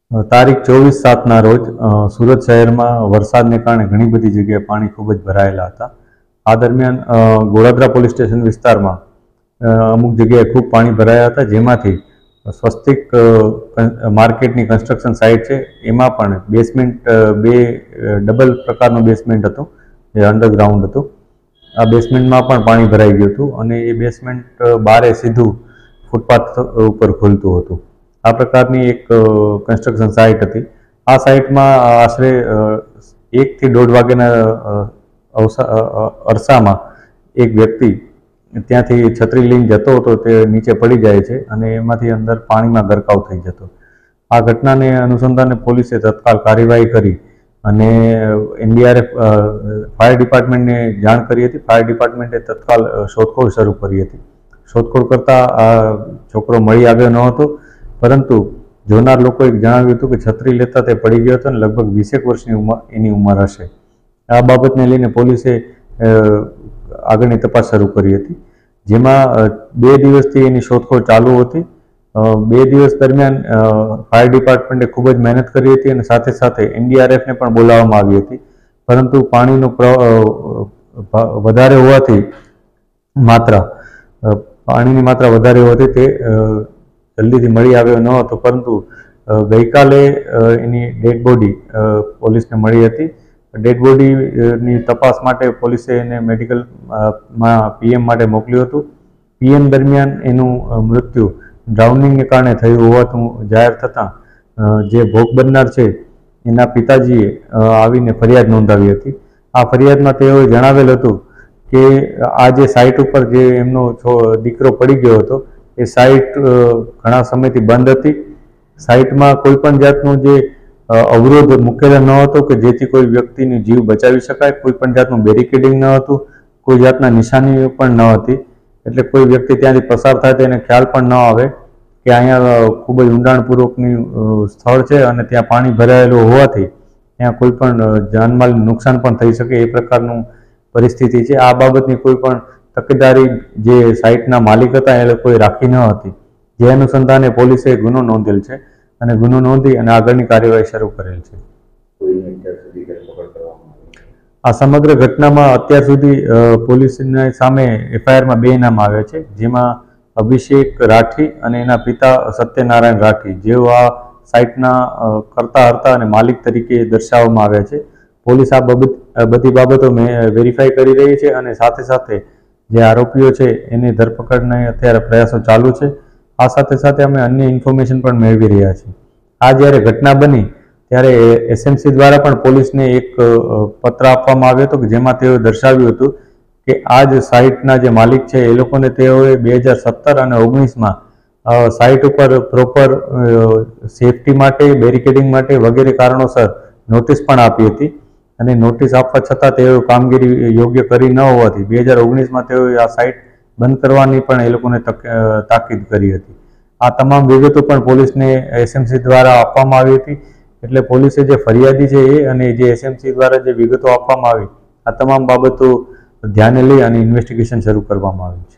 તારીખ 24/7ના રોજ સુરત શહેરમાં વરસાદને કારણે ઘણી બધી જગ્યાએ પાણી ખૂબ જ ભરાયેલા હતા. આ દરમિયાન ગોળાદરા પોલીસ સ્ટેશન વિસ્તારમાં અમુક જગ્યાએ ખૂબ પાણી ભરાયા હતા, જેમાંથી સ્વસ્તિક માર્કેટની કન્સ્ટ્રક્શન સાઇટ છે એમાં પણ બેસમેન્ટ બે ડબલ પ્રકારનું બેસમેન્ટ હતું, જે અંડરગ્રાઉન્ડ હતું. આ બેસમેન્ટમાં પણ પાણી ભરાઈ ગયું હતું અને એ બેસમેન્ટ બારે સીધું ફૂટપાથ ઉપર ખુલતું હતું. આ પ્રકારની એક કન્સ્ટ્રક્શન સાઇટ હતી. આ સાઇટમાં આશરે 1 થી 1.5 વાગ્યાના અરસામાં એક વ્યક્તિ ત્યાંથી છત્રી લઈને જતો હતો, તે નીચે પડી જાય છે અને એમાંથી અંદર પાણીમાં ગરકાવ થઈ જતો. આ ઘટનાને અનુસંધાને પોલીસે તત્કાલ કાર્યવાહી કરી અને એનડીઆરએફ ફાયર ડિપાર્ટમેન્ટને જાણ કરી હતી. ફાયર ડિપાર્ટમેન્ટે તત્કાલ શોધખોળ શરૂ કરી હતી. શોધખોળ કરતા આ છોકરો મળી આવ્યો ન હતો, પરંતુ જોનાર લોકોએ જણાવ્યું હતું કે છત્રી લેતા તે પડી ગયો હતો અને લગભગ 20 વર્ષની એની ઉંમર હશે. આ બાબતને લઈને પોલીસે આગળની તપાસ શરૂ કરી હતી, જેમાં 2 દિવસથી એની શોધખોળ ચાલુ હતી. 2 દિવસ દરમિયાન ફાયર ડિપાર્ટમેન્ટે ખૂબ જ મહેનત કરી હતી અને સાથે સાથે એનડીઆરએફને પણ બોલાવવામાં આવી હતી, પરંતુ પાણીનો વધારે હોવાથી પાણીની માત્રા વધારે હોવાથી તે જલ્દીથી મળી આવ્યો ન હતો. પરંતુ ગઈકાલે એની ડેડ બોડી પોલીસને મળી હતી. ડેડ બોડીની તપાસ માટે પોલીસે એને મેડિકલમાં પીએમ માટે મોકલ્યું હતું. પીએમ દરમિયાન એનું મૃત્યુ ડ્રાઉનિંગને કારણે થયું હોવાનું જાહેર થતાં જે ભોગ બનનાર છે એના પિતાજીએ આવીને ફરિયાદ નોંધાવી હતી. આ ફરિયાદમાં તેઓએ જણાવેલ હતું કે આ જે સાઇટ ઉપર જે એમનો દીકરો પડી ગયો હતો, એ સાઇટ ઘણા સમયથી બંધ હતી. સાઇટમાં કોઈ પણ જાતનું જે અવરોધ મૂકેલો ન હતો કે જેથી કોઈ વ્યક્તિનો જીવ બચાવી શકાય. કોઈ પણ જાતનું બેરિકેડિંગ ન હતું, કોઈ જાતના નિશાનીઓ પણ ન હતી. એટલે કોઈ વ્યક્તિ ત્યાંથી પસાર થાય તેને ખ્યાલ પણ ન આવે કે અહીંયા ખૂબ જ ઊંડાણપૂર્વકનું સ્થળ છે અને ત્યાં પાણી ભરાયેલું હોવાથી ત્યાં કોઈ પણ જાનમાલનું નુકસાન પણ થઈ શકે એ પ્રકારનું પરિસ્થિતિ છે. આ બાબતની કોઈ પણ તકેદારી જે સાઇટના માલિક હતા એ લોકોએ રાખી ન હતી, જે અનુસંધાને પોલીસે ગુનો નોંધેલ છે અને ગુનો નોંધી અને આગળની કાર્યવાહી શરૂ કરેલ છે. આ સમગ્ર ઘટનામાં અત્યાર સુધી પોલીસની સામે એફઆઈઆરમાં 2 નામ આવ્યા છે, જેમાં અભિષેક રાઠી અને એના પિતા સત્યનારાયણ રાઠી, જેઓ આ સાઇટના કરતા હતા અને માલિક તરીકે દર્શાવવામાં આવ્યા છે. પોલીસ આ બધી બાબતો વેરીફાઈ કરી રહી છે અને સાથે સાથે જે આરોપીઓ છે એની ધરપકડના અત્યારે પ્રયાસો ચાલુ છે. આ સાથે સાથે અમે અન્ય ઇન્ફોર્મેશન પણ મેળવી રહ્યા છીએ. આ જ્યારે ઘટના બની ત્યારે એસએમસી દ્વારા પણ પોલીસને એક પત્ર આપવામાં આવ્યો હતો કે જેમાં તેઓએ દર્શાવ્યું હતું કે આ જ સાઇટના જે માલિક છે એ લોકોને તેઓએ 2017 અને 2019માં સાઇટ ઉપર પ્રોપર સેફટી માટે, બેરિકેડિંગ માટે વગેરે કારણોસર નોટિસ પણ આપી હતી અને નોટિસ આપવા છતાં તેઓ કામગીરી યોગ્ય કરી ન હોવાથી 2019માં તેઓએ આ સાઇટ બંધ કરવાની પણ એ લોકોને તાકીદ કરી હતી. આ તમામ વિગતો પણ પોલીસને એસએમસી દ્વારા આપવામાં આવી હતી. એટલે પોલીસે જે ફરિયાદી છે એ અને જે એસએમસી દ્વારા જે વિગતો આપવામાં આવી, આ તમામ બાબતો ધ્યાને લઈ અને ઇન્વેસ્ટિગેશન શરૂ કરવામાં આવ્યું છે.